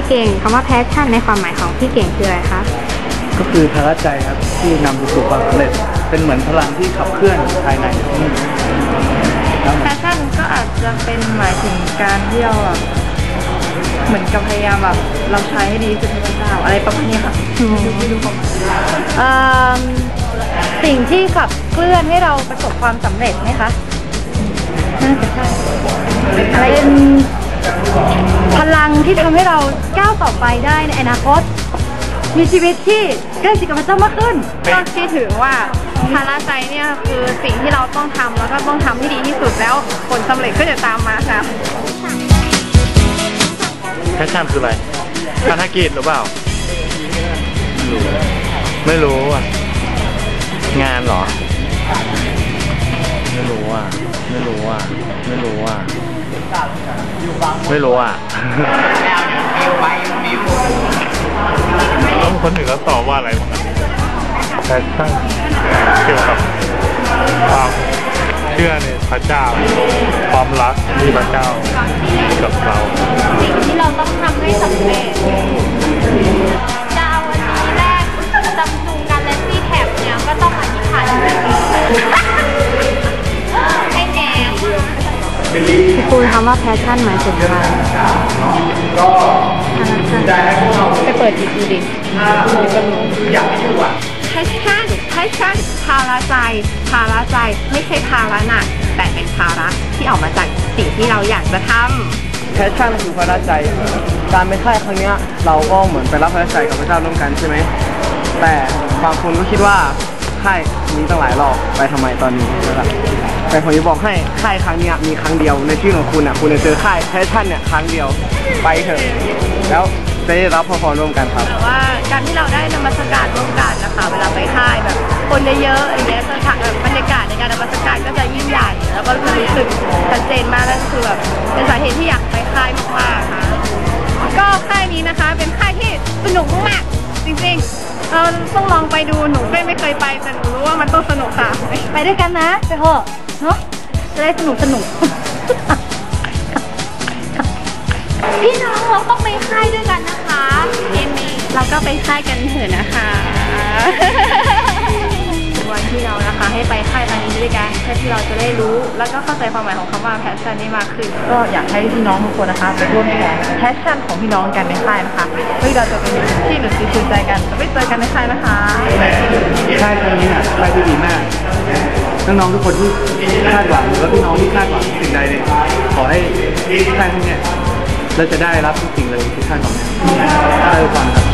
เก่งคำว่า passion ในความหมายของพี่เก่งคืออะไรคะก็คือพละใจครับที่นำไปสู่ความสำเร็จเป็นเหมือนพลังที่ขับเคลื่อนภายใน passion ก็อาจจะเป็นหมายถึงการที่เราแบบเหมือนกับพยายามแบบเราใช้ให้ดีสุดให้พระเจ้าอะไรประมาณนี้ค่ะไม่รู้สิ่งที่ขับเคลื่อนให้เราประสบความสำเร็จไหมคะน่าจะใช่อะไรเป็นพลังที่ทำให้เราก้าวต่อไปได้ในอนาคตมีชีวิตที่ใกล้ชิดกับพระเจ้ามากขึ้นก็คิดถึงว่าภาระใจเนี่ยคือสิ่งที่เราต้องทำแล้วก็ต้องทำให้ดีที่สุดแล้วผลสำเร็จก็จะตามมาค่ะแพชชั่นคืออะไรภารกิจหรือเปล่าไม่รู้อ่ะงานเหรอไม่รู้อ่ะแล้วคนอื่นเขาตอบว่าอะไรบ้างแพชชั่นเกี่ยวกับความเชื่อในพระเจ้าความรักที่พระเจ้ากับเราสิ่งที่เราต้องทำให้สำเร็จดาววันนี้แรกซัมซุงกาแล็กซี่แท็บเนี่ยก็ต้องอธิษฐานให้แนวคุณคำว่า passion หมายถึงอะไรไปเปิดดีๆดิ passion ภาระใจไม่ใช่ภาระหนักแต่เป็นภาระที่ออกมาจากสิ่งที่เราอยากจะทำ passion คือพละใจการไปค่ายครั้งนี้เราก็เหมือนไปรับพระใจกับพระเจ้าร่วมกันใช่ไหมแต่บางคนก็คิดว่าค่ายมีตั้งหลายรอบไปทำไมตอนนี้นะครับแต่ผมจะบอกให้ค่ายครั้งนี้มีครั้งเดียวในชีวิตของคุณคุณจะเจอค่าย passion เนี่ยครั้งเดียวไปเถอะแล้วจะได้รับพรร่วมกันครับแต่ว่าการที่เราได้นมัสการร่วมกันนะคะเวลาไปค่ายแบบคนเยอะๆอย่างเงี้ยบรรยากาศในการนมัสการก็จะยิ่งใหญ่แล้วก็รู้สึกชัดเจนมากนั่นคือแบบเป็นสาเหตุที่อยากไปค่ายมากๆค่ะก็ค่ายนี้นะคะเป็นค่ายที่สนุกมากจริงๆเราต้องลองไปดูหนูไม่เคยไปแต่หนูรู้ว่ามันต้องสนุกค่ะไปด้วยกันนะไปเถอะเนาะจะได้สนุกพี่น้องเราต้องไปค่ายด้วยกันนะคะเราก็ไปค่ายกันเถอะนะคะวันที่เรานะคะให้ไปค่ายครั้งนี้ด้วยกันเพื่อที่เราจะได้รู้แล้วก็เข้าใจความหมายของคำว่า passion ได้มากขึ้นก็อยากให้พี่น้องทุกคนนะคะไปร่วมแข่ง passion ของพี่น้องกันในค่ายนะคะเพื่อเราจะเป็นที่หนึ่งที่ชื่นใจกันจะไปเจอกันในค่ายนะคะค่ายครั้งนี้ค่ายที่ดีมากน้องๆทุกคนที่คาดหวังแล้วพี่น้องที่คาดหวังสิ่งใดเนี่ยขอให้ค่ายครั้งนี้เราจะได้รับทุกสิ่งเลยที่คาดหวังได้ฟังครับ